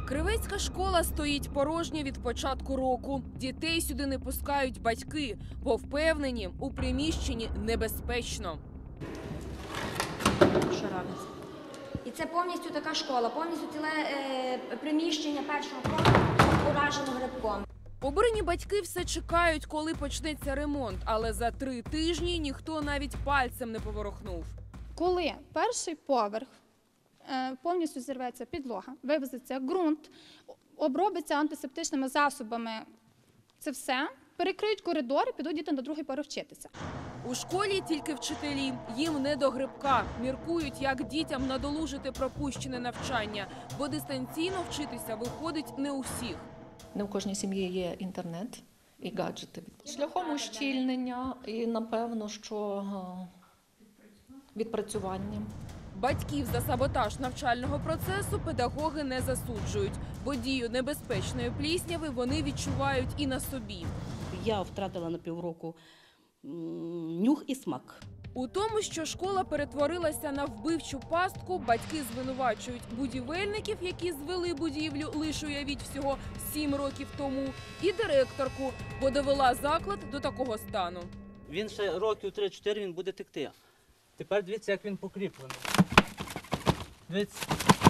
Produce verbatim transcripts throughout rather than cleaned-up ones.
Кривецька школа стоїть порожня від початку року. Дітей сюди не пускають батьки, бо впевнені, у приміщенні небезпечно. Що робиться? І це повністю така школа, повністю ціле е, приміщення першого поверху уражено грибком. Обурені батьки все чекають, коли почнеться ремонт, але за три тижні ніхто навіть пальцем не поворухнув. Коли перший поверх е, повністю зірветься підлога, вивезеться ґрунт, обробиться антисептичними засобами, це все, перекриють коридори, підуть діти на другий поверх вчитися. У школі тільки вчителі, їм не до грибка. Міркують, як дітям надолужити пропущене навчання, бо дистанційно вчитися виходить не у всіх. Не у кожній сім'ї є інтернет і гаджети. Шляхом ущільнення і, напевно, що відпрацюванням. Батьків за саботаж навчального процесу педагоги не засуджують, бо дію небезпечної плісняви вони відчувають і на собі. Я втратила на півроку нюх і смак. У тому, що школа перетворилася на вбивчу пастку, батьки звинувачують будівельників, які звели будівлю, лише уявіть, всього сім років тому, і директорку, бо довела заклад до такого стану. Він ще років три-чотири він буде текти. Тепер дивіться, як він покріплений. Дивіться.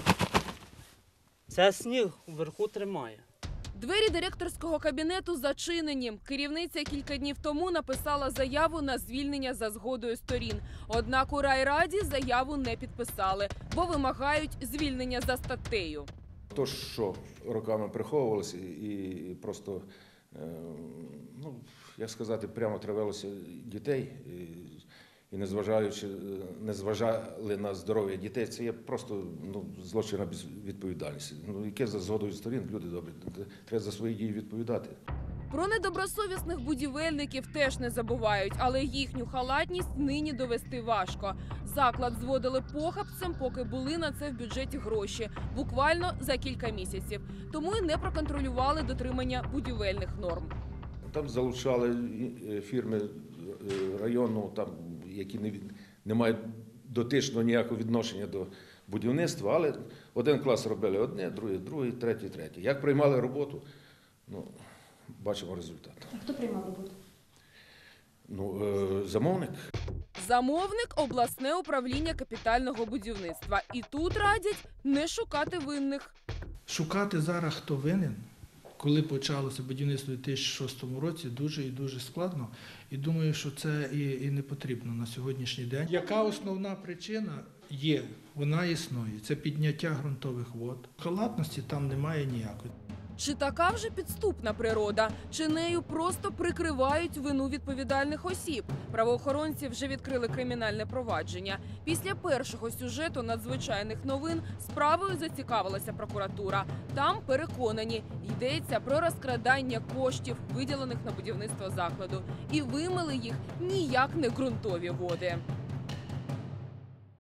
Це сніг вверху тримає. Двері директорського кабінету зачинені. Керівниця кілька днів тому написала заяву на звільнення за згодою сторін. Однак у райраді заяву не підписали, бо вимагають звільнення за статтею. То, що роками приховувалося і просто, ну, як сказати, прямо тривалося дітей, і незважаючи, не зважали на здоров'я дітей, це є просто ну, злочинна безвідповідальність. Ну, яке за згодою сторін, люди добрі, треба за свої дії відповідати. Про недобросовісних будівельників теж не забувають, але їхню халатність нині довести важко. Заклад зводили похабцем, поки були на це в бюджеті гроші. Буквально за кілька місяців. Тому і не проконтролювали дотримання будівельних норм. Там залучали фірми району, там, які не, не мають дотичного ніякого відношення до будівництва, але один клас робили одне, другий, другий, третій, третій. Як приймали роботу, ну, бачимо результат. А хто приймав роботу? Ну, е, замовник. Замовник – обласне управління капітального будівництва. І тут радять не шукати винних. Шукати зараз, хто винен, коли почалося будівництво у дві тисячі шостому році, дуже і дуже складно. І думаю, що це і, і не потрібно на сьогоднішній день. Яка основна причина є? Вона існує. Це підняття ґрунтових вод. Халатності там немає ніякої. Чи така вже підступна природа? Чи нею просто прикривають вину відповідальних осіб? Правоохоронці вже відкрили кримінальне провадження. Після першого сюжету надзвичайних новин справою зацікавилася прокуратура. Там переконані, йдеться про розкрадання коштів, виділених на будівництво закладу. І вимили їх ніяк не ґрунтові води.